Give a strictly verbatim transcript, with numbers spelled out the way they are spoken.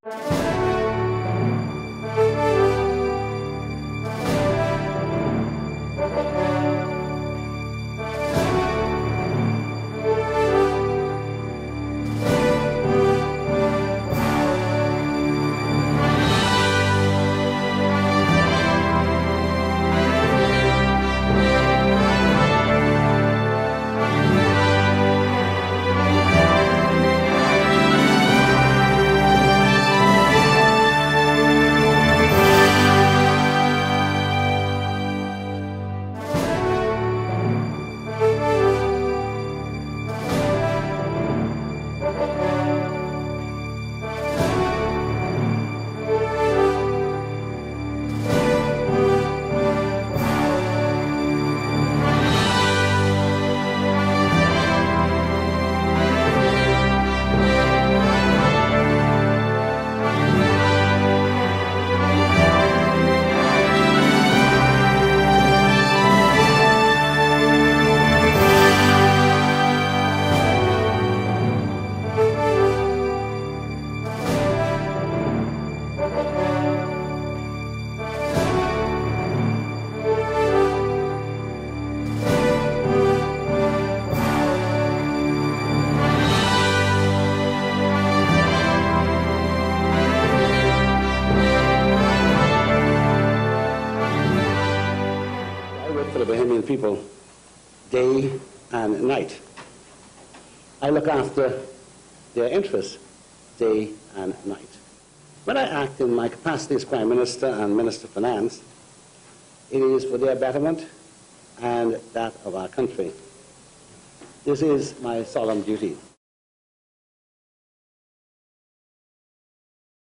For the Bahamian people, day and night. I look after their interests day and night. When I act in my capacity as Prime Minister and Minister of Finance, it is for their betterment and that of our country. This is my solemn duty.